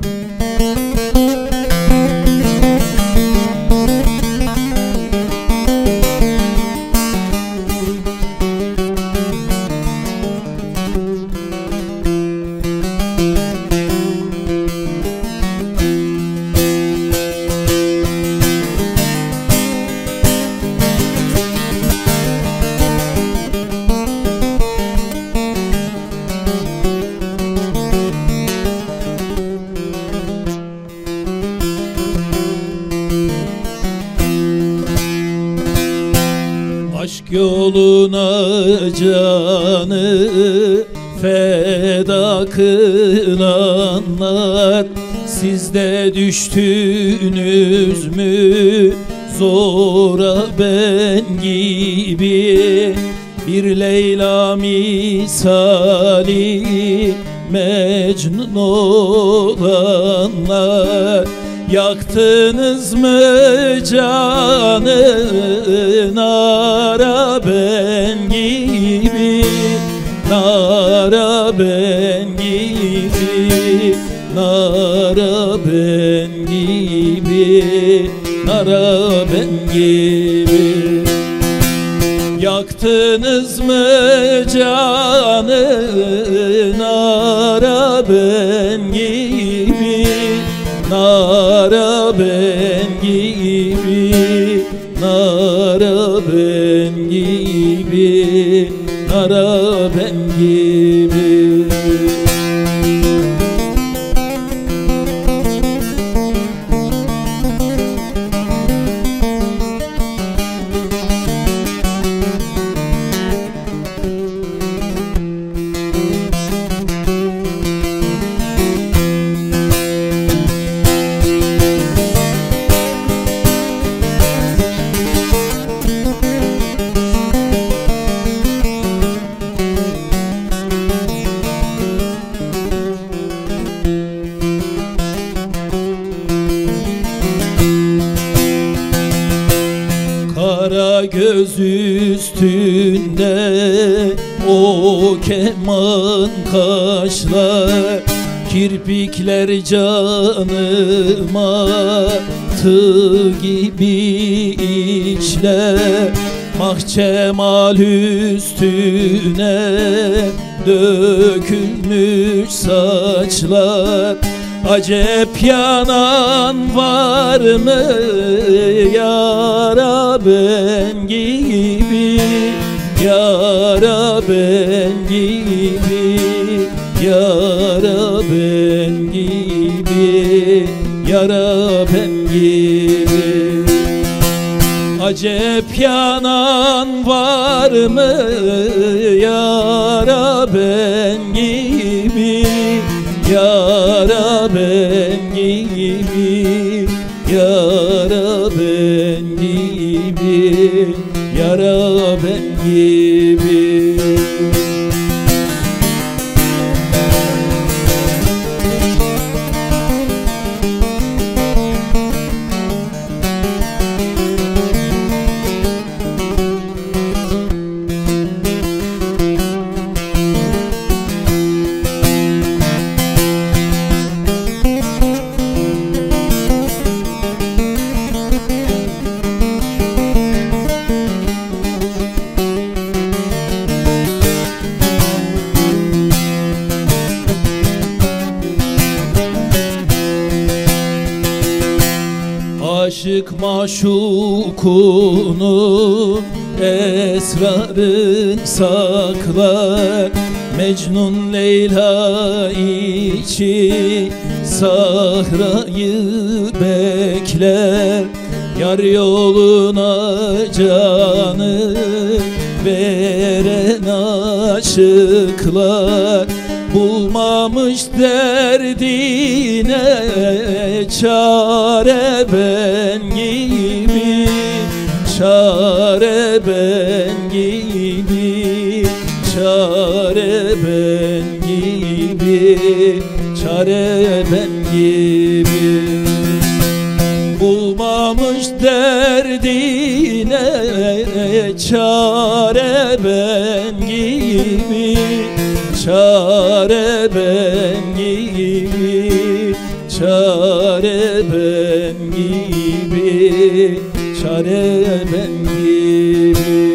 Aşk yoluna canı feda kılanlar, siz de düştünüz mü zora ben gibi? Bir Leyla misali Mecnun olanlar, yaktınız mı canı nara ben gibi, nara ben gibi, nara ben gibi, nara ben gibi. Yaktınız mı canı nara ben gibi, nara ben gibi, nara ben gibi, nara ben gibi. Kara göz üstünde o keman kaşlar, kirpikler canıma tığ gibi işler. Mahcemal üstüne dökülmüş saçlar, acep yanan var mı yara ben gibi, yara ben gibi, yara ben gibi, yara ben gibi. Acep yanan var mı yara ben gibi, yara ben gibi, yara ben gibi, yara ben gibi. Aşık maşukunun esrarın saklar, Mecnun Leyla için sahrayı bekler. Yar yoluna canı veren aşıklar, bulmamış derdine çare ben gibi, çare ben gibi, çare ben gibi, çare ben gibi. Bulmamış derdine çare ben gibi, çare ben gibi, çare ben gibi, çare ben gibi.